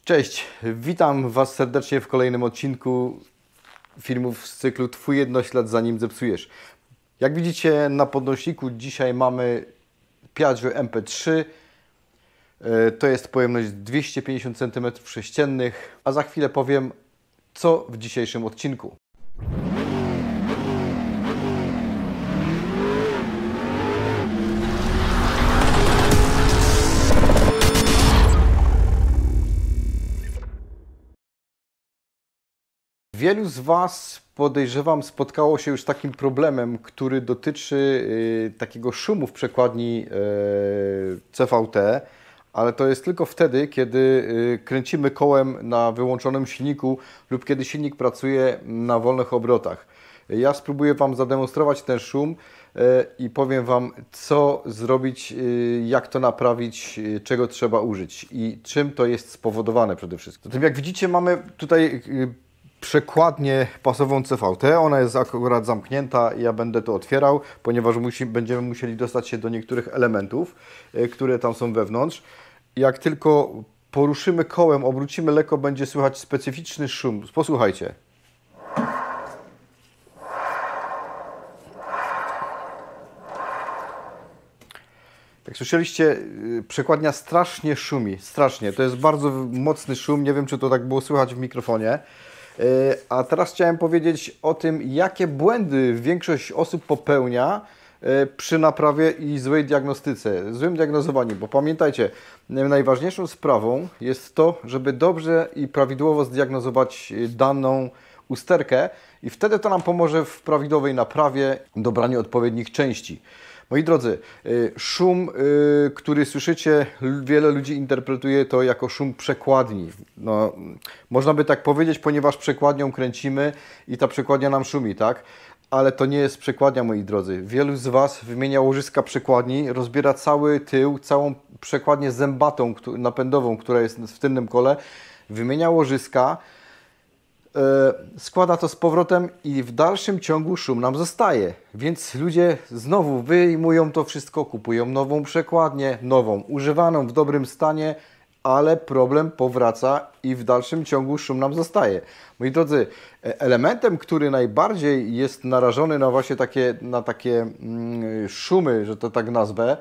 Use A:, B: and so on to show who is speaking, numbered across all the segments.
A: Cześć, witam Was serdecznie w kolejnym odcinku filmów z cyklu Twój jednoślad zanim zepsujesz. Jak widzicie na podnośniku dzisiaj mamy Piaggio MP3. To jest pojemność 250 cm3, a za chwilę powiem co w dzisiejszym odcinku. Wielu z Was, podejrzewam, spotkało się już z takim problemem, który dotyczy takiego szumu w przekładni CVT, ale to jest tylko wtedy, kiedy kręcimy kołem na wyłączonym silniku lub kiedy silnik pracuje na wolnych obrotach. Ja spróbuję Wam zademonstrować ten szum i powiem Wam, co zrobić, jak to naprawić, czego trzeba użyć i czym to jest spowodowane przede wszystkim. Zatem jak widzicie, mamy tutaj przekładnię pasową CVT, ona jest akurat zamknięta, ja będę to otwierał, ponieważ będziemy musieli dostać się do niektórych elementów, które tam są wewnątrz. Jak tylko poruszymy kołem, obrócimy lekko, będzie słychać specyficzny szum. Posłuchajcie. Jak słyszeliście, przekładnia strasznie szumi, strasznie. To jest bardzo mocny szum, nie wiem czy to tak było słychać w mikrofonie. A teraz chciałem powiedzieć o tym, jakie błędy większość osób popełnia przy naprawie i złej diagnostyce, złym diagnozowaniu, bo pamiętajcie, najważniejszą sprawą jest to, żeby dobrze i prawidłowo zdiagnozować daną usterkę i wtedy to nam pomoże w prawidłowej naprawie, dobraniu odpowiednich części. Moi drodzy, szum, który słyszycie, wiele ludzi interpretuje to jako szum przekładni. No, można by tak powiedzieć, ponieważ przekładnią kręcimy i ta przekładnia nam szumi, tak? Ale to nie jest przekładnia, moi drodzy. Wielu z Was wymienia łożyska przekładni, rozbiera cały tył, całą przekładnię zębatą, napędową, która jest w tylnym kole, wymienia łożyska, składa to z powrotem i w dalszym ciągu szum nam zostaje. Więc ludzie znowu wyjmują to wszystko, kupują nową przekładnię, nową, używaną w dobrym stanie, ale problem powraca i w dalszym ciągu szum nam zostaje. Moi drodzy, elementem, który najbardziej jest narażony na właśnie takie szumy, że to tak nazwę,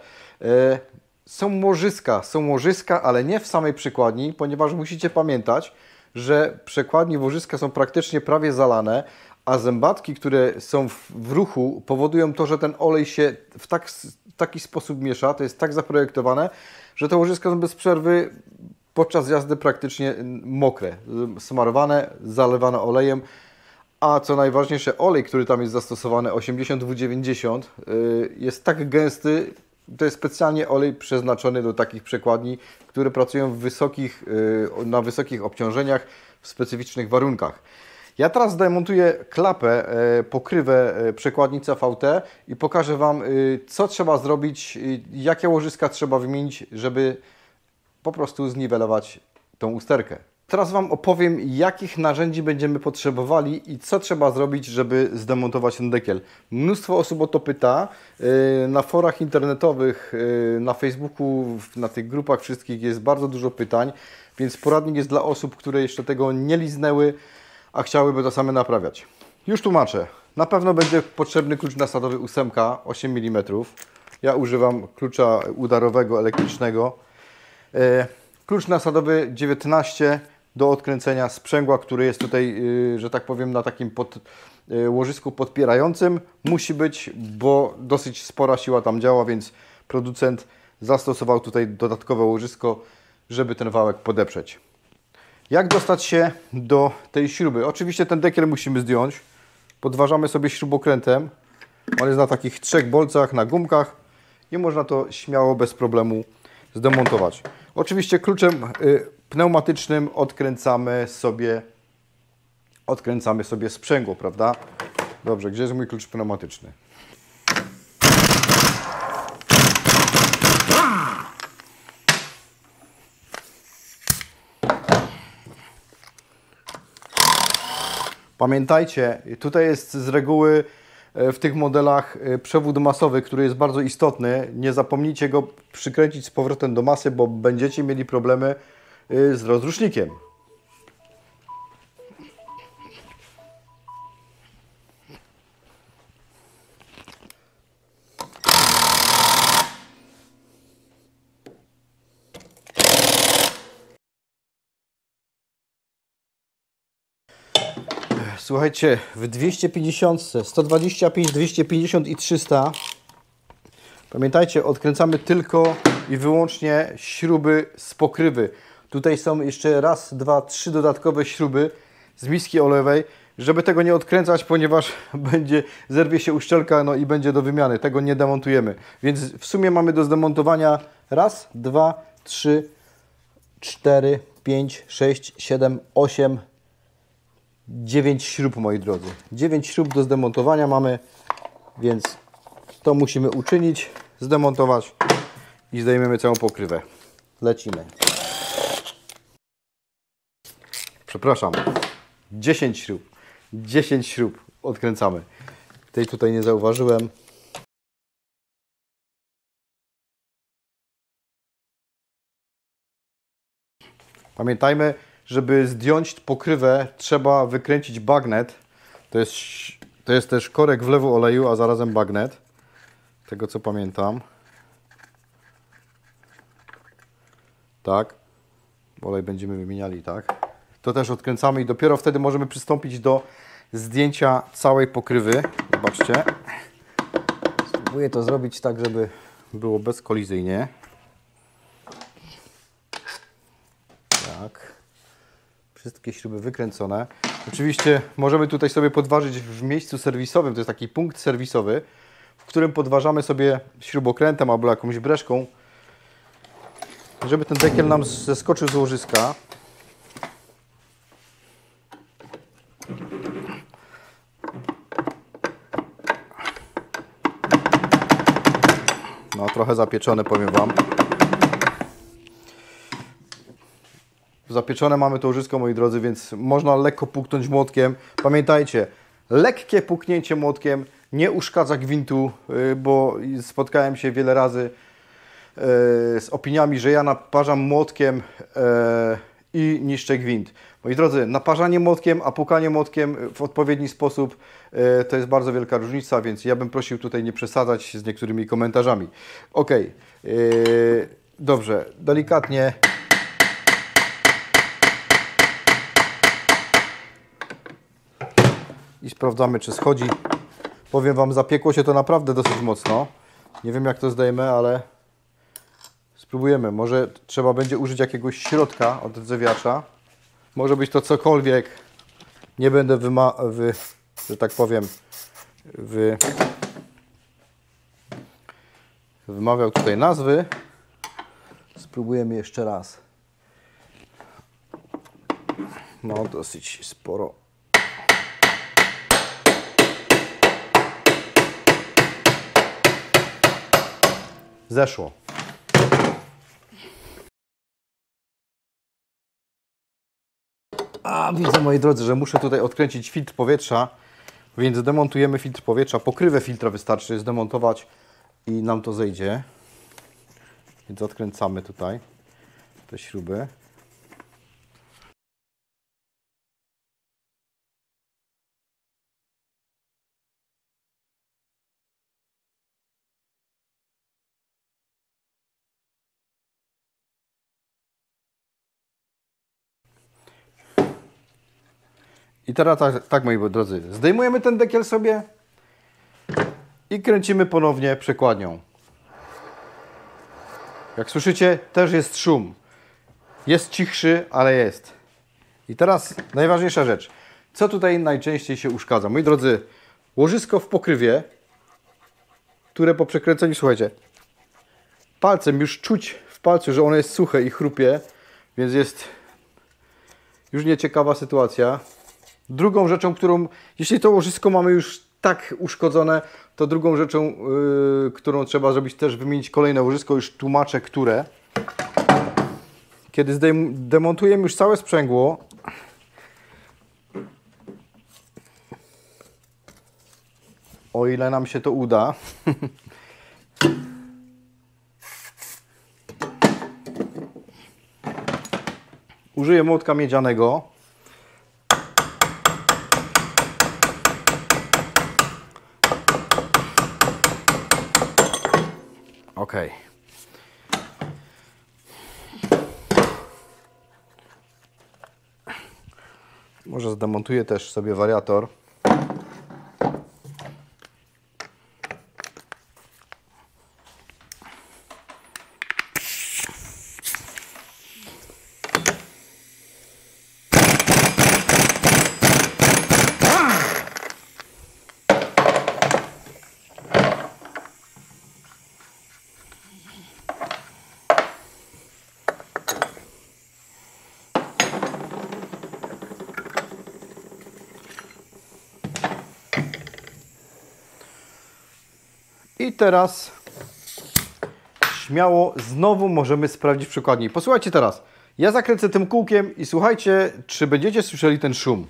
A: są łożyska, ale nie w samej przekładni, ponieważ musicie pamiętać, że przekładnie łożyska są praktycznie prawie zalane, a zębatki, które są w ruchu, powodują to, że ten olej się w taki sposób miesza, to jest tak zaprojektowane, że te łożyska są bez przerwy podczas jazdy praktycznie mokre, smarowane, zalewane olejem, a co najważniejsze, olej, który tam jest zastosowany, 80W90, jest tak gęsty. To jest specjalnie olej przeznaczony do takich przekładni, które pracują na wysokich obciążeniach w specyficznych warunkach. Ja teraz demontuję klapę, pokrywę przekładni CVT i pokażę Wam, co trzeba zrobić, jakie łożyska trzeba wymienić, żeby po prostu zniwelować tą usterkę. Teraz Wam opowiem, jakich narzędzi będziemy potrzebowali i co trzeba zrobić, żeby zdemontować ten dekiel. Mnóstwo osób o to pyta. Na forach internetowych, na Facebooku, na tych grupach wszystkich jest bardzo dużo pytań, więc poradnik jest dla osób, które jeszcze tego nie liznęły, a chciałyby to same naprawiać. Już tłumaczę. Na pewno będzie potrzebny klucz nasadowy 8, 8 mm. Ja używam klucza udarowego, elektrycznego. Klucz nasadowy 19 do odkręcenia sprzęgła, który jest tutaj, że tak powiem, na takim łożysku podpierającym. Musi być, bo dosyć spora siła tam działa, więc producent zastosował tutaj dodatkowe łożysko, żeby ten wałek podeprzeć. Jak dostać się do tej śruby? Oczywiście ten dekiel musimy zdjąć. Podważamy sobie śrubokrętem. On jest na takich 3 bolcach, na gumkach i można to śmiało, bez problemu zdemontować. Oczywiście kluczem pneumatycznym odkręcamy sobie sprzęgło, prawda? Dobrze, gdzie jest mój klucz pneumatyczny? Pamiętajcie, tutaj jest z reguły w tych modelach przewód masowy, który jest bardzo istotny. Nie zapomnijcie go przykręcić z powrotem do masy, bo będziecie mieli problemy z rozrusznikiem. Słuchajcie, w 250, 125, 250 i 300 pamiętajcie, odkręcamy tylko i wyłącznie śruby z pokrywy. Tutaj są jeszcze raz, dwa, trzy dodatkowe śruby z miski olejowej, żeby tego nie odkręcać, ponieważ zerwie się uszczelka, no i będzie do wymiany. Tego nie demontujemy. Więc w sumie mamy do zdemontowania raz, dwa, trzy, 4, 5, 6, 7, 8, 9 śrub, moi drodzy. 9 śrub do zdemontowania mamy, więc to musimy uczynić, zdemontować i zdejmiemy całą pokrywę. Lecimy. Przepraszam. 10 śrub. 10 śrub odkręcamy. Tej tutaj nie zauważyłem. Pamiętajmy, żeby zdjąć pokrywę, trzeba wykręcić bagnet. To jest też korek wlewu oleju, a zarazem bagnet. Tego co pamiętam. Tak. Olej będziemy wymieniali, tak. To też odkręcamy i dopiero wtedy możemy przystąpić do zdjęcia całej pokrywy. Zobaczcie. Spróbuję to zrobić tak, żeby było bezkolizyjnie. Tak. Wszystkie śruby wykręcone. Oczywiście możemy tutaj sobie podważyć w miejscu serwisowym. To jest taki punkt serwisowy, w którym podważamy sobie śrubokrętem albo jakąś breszką, żeby ten dekiel nam zeskoczył z łożyska. No, trochę zapieczone, powiem Wam. Zapieczone mamy to łożysko, moi drodzy, więc można lekko puknąć młotkiem. Pamiętajcie, lekkie puknięcie młotkiem nie uszkadza gwintu, bo spotkałem się wiele razy z opiniami, że ja naparzam młotkiem i niszczę gwint. Moi drodzy, naparzanie młotkiem, a pukanie młotkiem w odpowiedni sposób to jest bardzo wielka różnica, więc ja bym prosił tutaj nie przesadzać z niektórymi komentarzami. Ok, dobrze, delikatnie. I sprawdzamy, czy schodzi. Powiem Wam, zapiekło się to naprawdę dosyć mocno. Nie wiem, jak to zdejmę, ale spróbujemy. Może trzeba będzie użyć jakiegoś środka od rdzewiacza. Może być to cokolwiek. Nie będę że tak powiem, wymawiał tutaj nazwy. Spróbujemy jeszcze raz. No, dosyć sporo. Zeszło. A widzę, moi drodzy, że muszę tutaj odkręcić filtr powietrza, więc demontujemy filtr powietrza. Pokrywę filtra wystarczy zdemontować i nam to zejdzie. Więc odkręcamy tutaj te śruby. I teraz tak, moi drodzy, zdejmujemy ten dekiel sobie i kręcimy ponownie przekładnią. Jak słyszycie, też jest szum. Jest cichszy, ale jest. I teraz najważniejsza rzecz. Co tutaj najczęściej się uszkadza? Moi drodzy, łożysko w pokrywie, które po przekręceniu, słuchajcie, palcem już czuć w palcu, że ono jest suche i chrupie, więc jest już nieciekawa sytuacja. Drugą rzeczą, jeśli to łożysko mamy już tak uszkodzone, to drugą rzeczą, którą trzeba zrobić, też wymienić kolejne łożysko, już tłumaczę, które. Kiedy demontujemy już całe sprzęgło, o ile nam się to uda, Użyję młotka miedzianego. Ok. Może zdemontuję też sobie wariator. I teraz śmiało znowu możemy sprawdzić w przekładni. Posłuchajcie teraz. Ja zakręcę tym kółkiem i słuchajcie, czy będziecie słyszeli ten szum.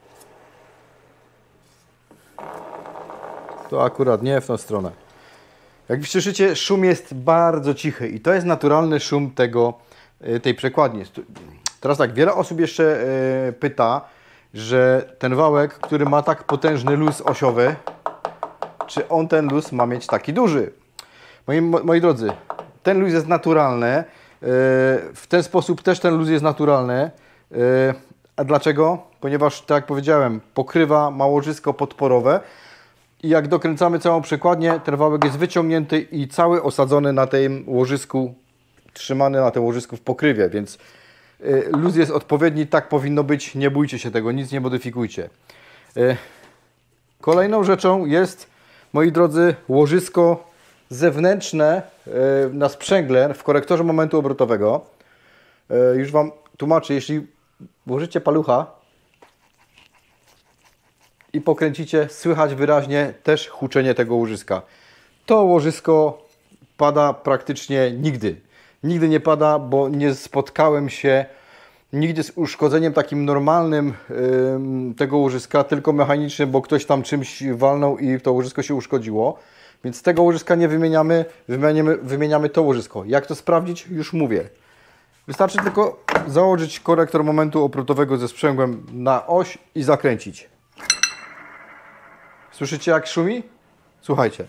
A: To akurat nie w tą stronę. Jak słyszycie, szum jest bardzo cichy i to jest naturalny szum tej przekładni. Teraz tak, wiele osób jeszcze pyta, że ten wałek, który ma tak potężny luz osiowy, czy on ten luz ma mieć taki duży? Moi drodzy, ten luz jest naturalny. W ten sposób też ten luz jest naturalny. A dlaczego? Ponieważ, tak jak powiedziałem, pokrywa ma łożysko podporowe i jak dokręcamy całą przekładnię, ten wałek jest wyciągnięty i cały osadzony na tym łożysku, trzymany na tym łożysku w pokrywie, więc luz jest odpowiedni, tak powinno być, nie bójcie się tego, nic nie modyfikujcie. Kolejną rzeczą jest, moi drodzy, łożysko zewnętrzne na sprzęgle w korektorze momentu obrotowego. Już Wam tłumaczę, jeśli włożycie palucha i pokręcicie, słychać wyraźnie też huczenie tego łożyska. To łożysko pada praktycznie nigdy. Nigdy nie pada, bo nie spotkałem się nigdy z uszkodzeniem takim normalnym tego łożyska, tylko mechanicznym, bo ktoś tam czymś walnął i to łożysko się uszkodziło. Więc tego łożyska nie wymieniamy, wymieniamy to łożysko. Jak to sprawdzić? Już mówię. Wystarczy tylko założyć korektor momentu obrotowego ze sprzęgłem na oś i zakręcić. Słyszycie, jak szumi? Słuchajcie.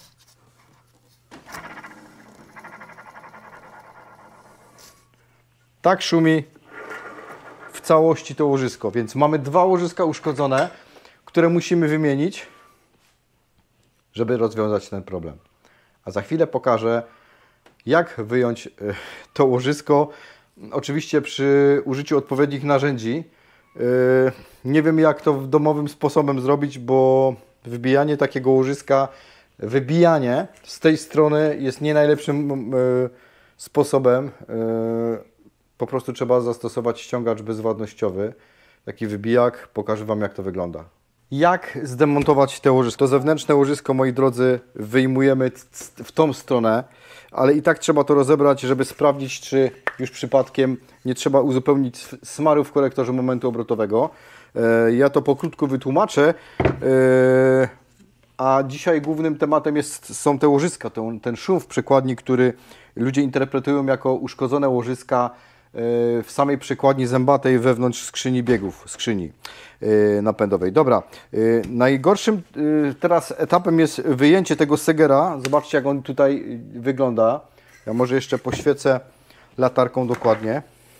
A: Tak szumi w całości to łożysko, więc mamy dwa łożyska uszkodzone, które musimy wymienić, żeby rozwiązać ten problem. A za chwilę pokażę, jak wyjąć to łożysko, oczywiście przy użyciu odpowiednich narzędzi. Nie wiem, jak to domowym sposobem zrobić, bo wybijanie takiego łożyska, wybijanie z tej strony jest nie najlepszym sposobem. Po prostu trzeba zastosować ściągacz bezwładnościowy, taki wybijak. Pokażę Wam, jak to wygląda. Jak zdemontować te łożysko? To zewnętrzne łożysko, moi drodzy, wyjmujemy w tą stronę, ale i tak trzeba to rozebrać, żeby sprawdzić, czy już przypadkiem nie trzeba uzupełnić smarów w korektorze momentu obrotowego. Ja to pokrótku wytłumaczę, a dzisiaj głównym tematem są te łożyska, ten szum w przekładni, który ludzie interpretują jako uszkodzone łożyska w samej przekładni zębatej wewnątrz skrzyni biegów, skrzyni napędowej. Dobra, najgorszym teraz etapem jest wyjęcie tego segera. Zobaczcie, jak on tutaj wygląda. Ja może jeszcze poświecę latarką dokładnie.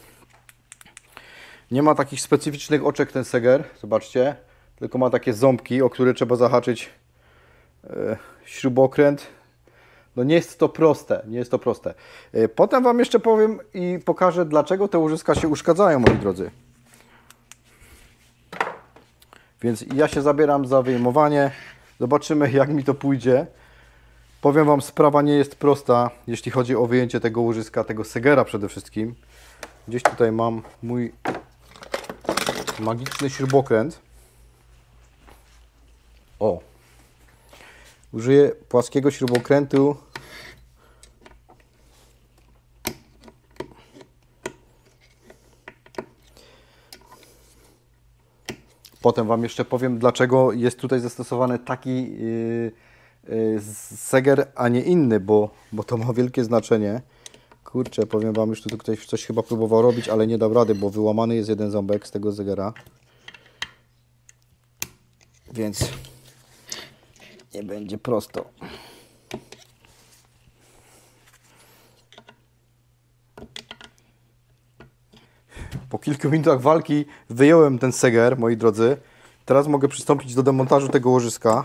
A: Nie ma takich specyficznych oczek ten seger, zobaczcie, tylko ma takie ząbki, o które trzeba zahaczyć śrubokręt. No nie jest to proste, nie jest to proste. Potem Wam jeszcze powiem i pokażę, dlaczego te łożyska się uszkadzają, moi drodzy. Więc ja się zabieram za wyjmowanie. Zobaczymy, jak mi to pójdzie. Powiem Wam, sprawa nie jest prosta, jeśli chodzi o wyjęcie tego łożyska, tego segera przede wszystkim. Gdzieś tutaj mam mój magiczny śrubokręt. O! Użyję płaskiego śrubokrętu. Potem Wam jeszcze powiem, dlaczego jest tutaj zastosowany taki seger, a nie inny, bo to ma wielkie znaczenie. Kurczę, powiem Wam, już tu ktoś coś chyba próbował robić, ale nie dał rady, bo wyłamany jest jeden ząbek z tego zegara. Więc nie będzie prosto. Po kilku minutach walki wyjąłem ten seger, moi drodzy. Teraz mogę przystąpić do demontażu tego łożyska.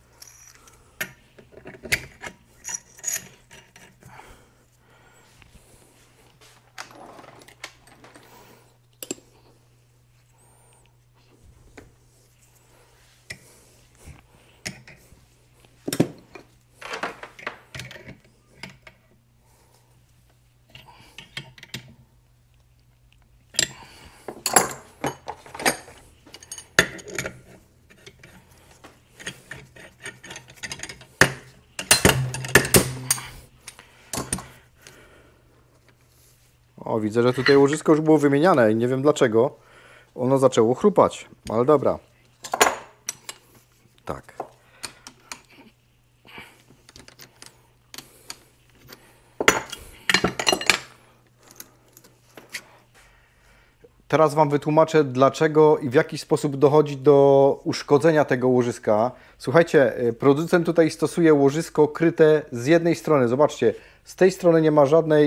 A: O, widzę, że tutaj łożysko już było wymieniane i nie wiem dlaczego ono zaczęło chrupać, ale dobra. Tak. Teraz Wam wytłumaczę, dlaczego i w jaki sposób dochodzi do uszkodzenia tego łożyska. Słuchajcie, producent tutaj stosuje łożysko kryte z jednej strony. Zobaczcie, z tej strony nie ma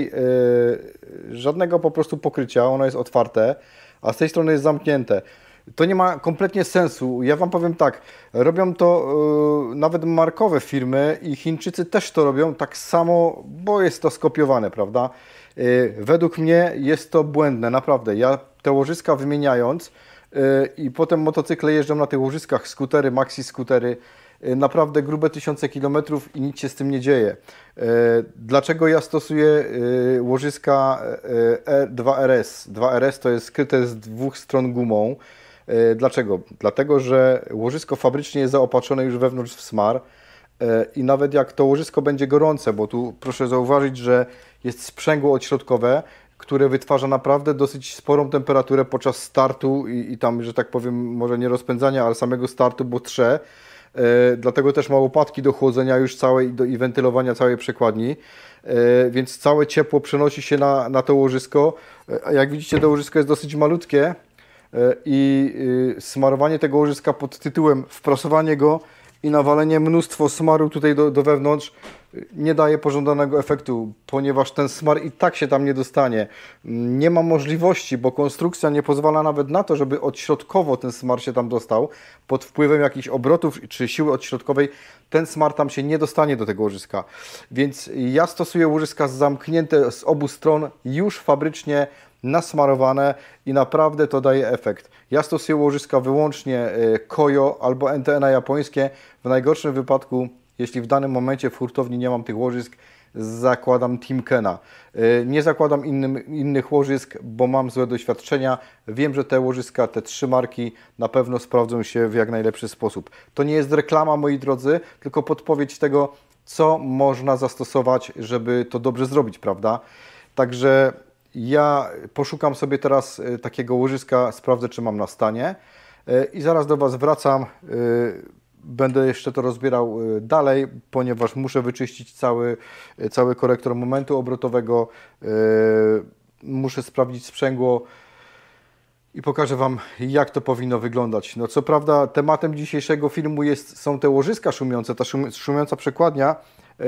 A: żadnego po prostu pokrycia, ono jest otwarte, a z tej strony jest zamknięte. To nie ma kompletnie sensu. Ja Wam powiem tak, robią to nawet markowe firmy i Chińczycy też to robią tak samo, bo jest to skopiowane, prawda? Według mnie jest to błędne, naprawdę. Ja te łożyska wymieniając i potem motocykle jeżdżą na tych łożyskach, skutery, maxi skutery, naprawdę grube tysiące kilometrów i nic się z tym nie dzieje. Dlaczego ja stosuję łożyska 2RS? 2RS to jest skryte z dwóch stron gumą. Dlaczego? Dlatego, że łożysko fabrycznie jest zaopatrzone już wewnątrz w smar i nawet jak to łożysko będzie gorące, bo tu proszę zauważyć, że jest sprzęgło odśrodkowe, które wytwarza naprawdę dosyć sporą temperaturę podczas startu i tam, że tak powiem, może nie rozpędzania, ale samego startu, bo trze. Dlatego też ma łopatki do chłodzenia już całej i wentylowania całej przekładni, więc całe ciepło przenosi się na to łożysko. Jak widzicie, to łożysko jest dosyć malutkie i smarowanie tego łożyska pod tytułem wprasowanie go i nawalenie mnóstwo smaru tutaj do wewnątrz nie daje pożądanego efektu, ponieważ ten smar i tak się tam nie dostanie. Nie ma możliwości, bo konstrukcja nie pozwala nawet na to, żeby odśrodkowo ten smar się tam dostał. Pod wpływem jakichś obrotów czy siły odśrodkowej ten smar tam się nie dostanie do tego łożyska. Więc ja stosuję łożyska zamknięte z obu stron, już fabrycznie nasmarowane i naprawdę to daje efekt. Ja stosuję łożyska wyłącznie Koyo albo NTNA japońskie. W najgorszym wypadku, jeśli w danym momencie w hurtowni nie mam tych łożysk, zakładam Timkena. Nie zakładam innych łożysk, bo mam złe doświadczenia. Wiem, że te łożyska, te 3 marki na pewno sprawdzą się w jak najlepszy sposób. To nie jest reklama, moi drodzy, tylko podpowiedź tego, co można zastosować, żeby to dobrze zrobić, prawda? Także ja poszukam sobie teraz takiego łożyska, sprawdzę, czy mam na stanie i zaraz do Was wracam. Będę jeszcze to rozbierał dalej, ponieważ muszę wyczyścić cały korektor momentu obrotowego. Muszę sprawdzić sprzęgło i pokażę Wam, jak to powinno wyglądać. No co prawda tematem dzisiejszego filmu są te łożyska szumiące, ta szumiąca przekładnia,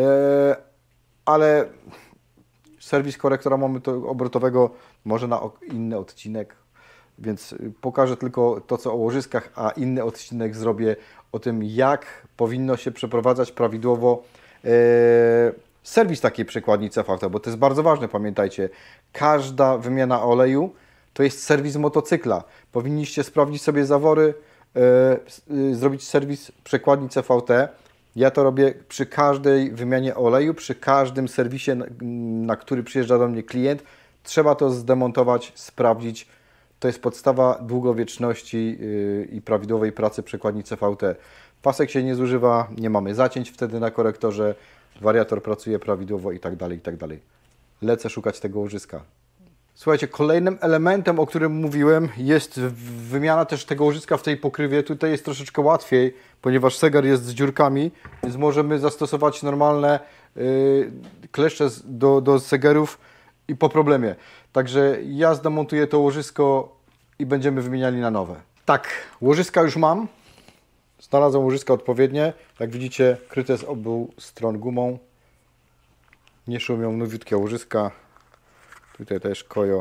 A: ale serwis korektora momentu obrotowego może na inny odcinek, więc pokażę tylko to, co o łożyskach, a inny odcinek zrobię o tym, jak powinno się przeprowadzać prawidłowo serwis takiej przekładni CVT, bo to jest bardzo ważne, pamiętajcie, każda wymiana oleju to jest serwis motocykla. Powinniście sprawdzić sobie zawory, zrobić serwis przekładni CVT. Ja to robię przy każdej wymianie oleju, przy każdym serwisie, na który przyjeżdża do mnie klient. Trzeba to zdemontować, sprawdzić. To jest podstawa długowieczności i prawidłowej pracy przekładni CVT. Pasek się nie zużywa, nie mamy zacięć wtedy na korektorze, wariator pracuje prawidłowo i tak dalej, i tak dalej. Lecę szukać tego łożyska. Słuchajcie, kolejnym elementem, o którym mówiłem, jest wymiana też tego łożyska w tej pokrywie. Tutaj jest troszeczkę łatwiej, ponieważ segar jest z dziurkami, więc możemy zastosować normalne kleszcze do segerów i po problemie. Także ja zdemontuję to łożysko i będziemy wymieniali na nowe. Tak, łożyska już mam. Znalazłem łożyska odpowiednie. Jak widzicie, kryte z obu stron gumą. Nie szumią, nowiutkie łożyska. Tutaj też kojo.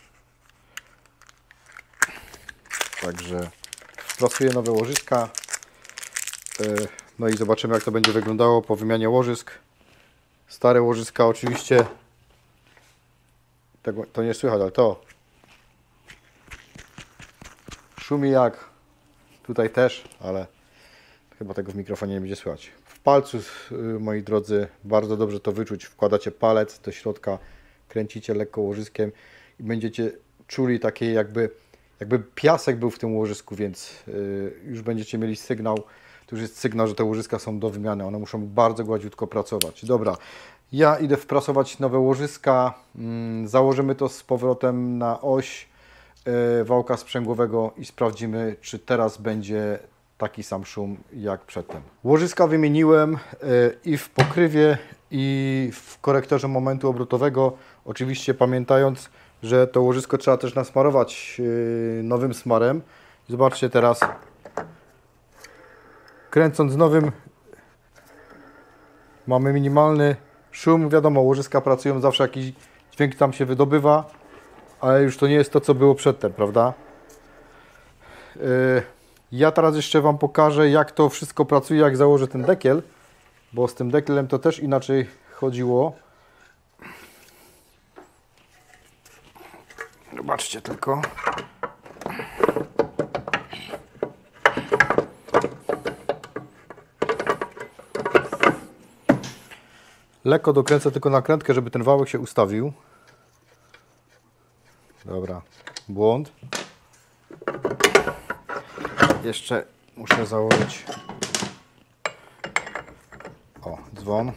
A: Także sprasuję nowe łożyska. No i zobaczymy, jak to będzie wyglądało po wymianie łożysk. Stare łożyska oczywiście. Tego to nie słychać, ale to szumi jak tutaj też, ale chyba tego w mikrofonie nie będzie słychać. W palcu, moi drodzy, bardzo dobrze to wyczuć. Wkładacie palec do środka, kręcicie lekko łożyskiem i będziecie czuli takie jakby piasek był w tym łożysku, więc już będziecie mieli sygnał. To już jest sygnał, że te łożyska są do wymiany. One muszą bardzo gładziutko pracować. Dobra, ja idę wprasować nowe łożyska. Założymy to z powrotem na oś wałka sprzęgłowego i sprawdzimy, czy teraz będzie taki sam szum jak przedtem. Łożyska wymieniłem i w pokrywie, i w korektorze momentu obrotowego. Oczywiście pamiętając, że to łożysko trzeba też nasmarować nowym smarem. Zobaczcie teraz, kręcąc nowym, mamy minimalny szum. Wiadomo, łożyska pracują, zawsze jakiś dźwięk tam się wydobywa, ale już to nie jest to, co było przedtem, prawda? Ja teraz jeszcze Wam pokażę, jak to wszystko pracuje, jak założę ten dekiel, bo z tym dekielem to też inaczej chodziło. Zobaczcie tylko. Lekko dokręcę tylko nakrętkę, żeby ten wałek się ustawił. Dobra, błąd. Jeszcze muszę założyć dzwon.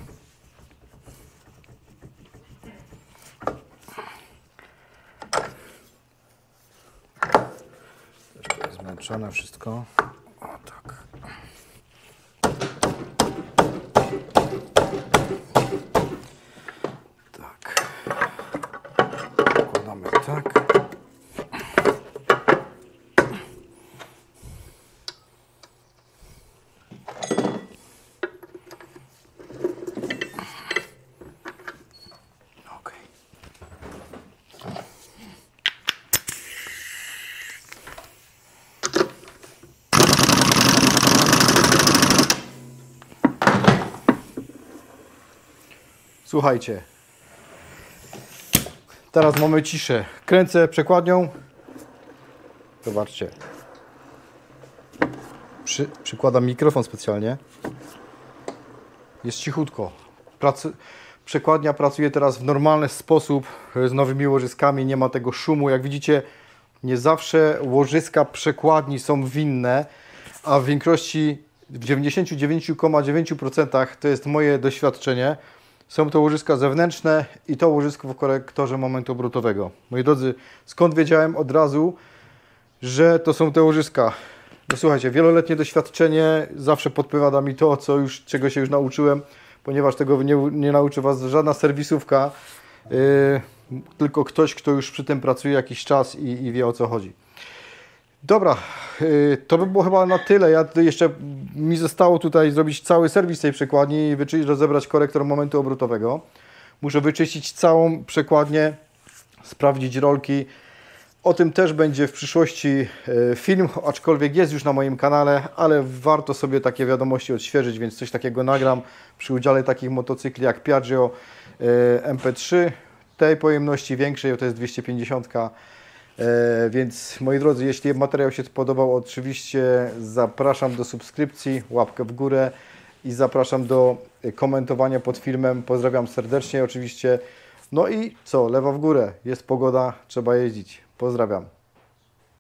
A: Jeszcze jest zmęczone wszystko. O tak. Tak. Układamy tak. Słuchajcie, teraz mamy ciszę. Kręcę przekładnią. Zobaczcie. Przykładam mikrofon specjalnie. Jest cichutko. Przekładnia pracuje teraz w normalny sposób z nowymi łożyskami. Nie ma tego szumu. Jak widzicie, nie zawsze łożyska przekładni są winne, a w większości, w 99,9% to jest moje doświadczenie. Są to łożyska zewnętrzne i to łożysko w korektorze momentu obrotowego. Moi drodzy, skąd wiedziałem od razu, że to są te łożyska? No słuchajcie, wieloletnie doświadczenie zawsze podpowiada mi to, czego się już nauczyłem, ponieważ tego nie nauczy Was żadna serwisówka, tylko ktoś, kto już przy tym pracuje jakiś czas i wie, o co chodzi. Dobra, to by było chyba na tyle. Jeszcze mi zostało tutaj zrobić cały serwis tej przekładni i rozebrać korektor momentu obrotowego. Muszę wyczyścić całą przekładnię, sprawdzić rolki. O tym też będzie w przyszłości film, aczkolwiek jest już na moim kanale, ale warto sobie takie wiadomości odświeżyć, więc coś takiego nagram przy udziale takich motocykli jak Piaggio MP3. Tej pojemności większej, to jest 250. Więc moi drodzy, jeśli materiał się podobał, oczywiście zapraszam do subskrypcji, łapkę w górę i zapraszam do komentowania pod filmem. Pozdrawiam serdecznie oczywiście. No i co, lewa w górę, jest pogoda, trzeba jeździć. Pozdrawiam.